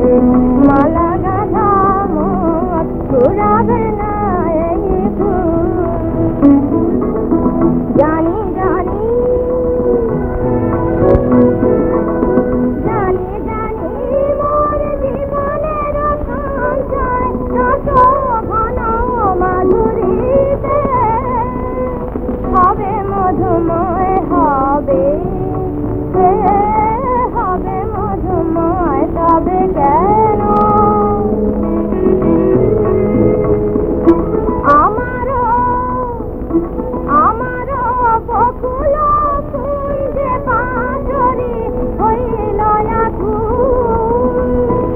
মালা গাঁথা মত ফুরাবে না এই ফুল। জানি জানি জানি জানি মোর জীবনের সঞ্চয় যত ঘন মাধুরীতে হবে মধুময় হবে হবে মধুময় তবে কেন আমারও আমারও বকুল কুঞ্জে পাশরি হইল আকুল।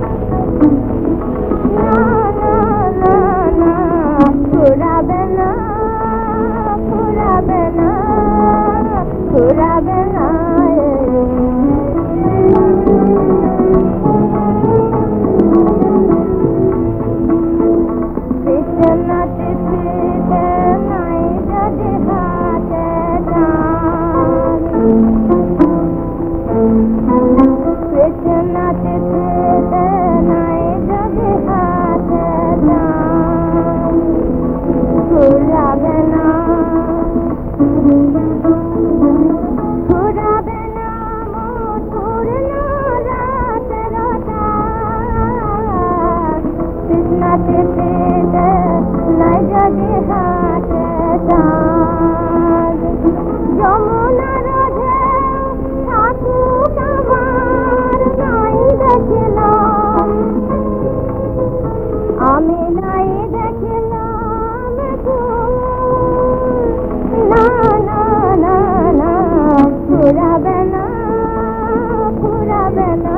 না না না না ফুরাবে না ফুরাবে না ফুরাবে না। কৃষ্ণ তিথিতে নাই যদি হাতে টান, কৃষ্ণ তিথিতে নাই যদি হাতে টান ফুরাবে না ফুরাবে না মধুর রাতের টান। কৃষ্ণ তিথিতে নাই যদি হাতে টান যমুনার ঢেউ থাকুক আমার নাই দেখিলাম আমি নাই দেখিলাম না না না না ফুরাবে না ফুরাবে না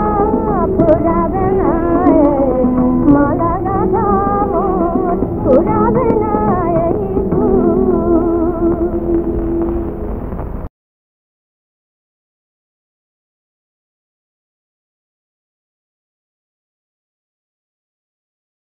ফুরাবে না মালা গাঁথা মত ফুরাবে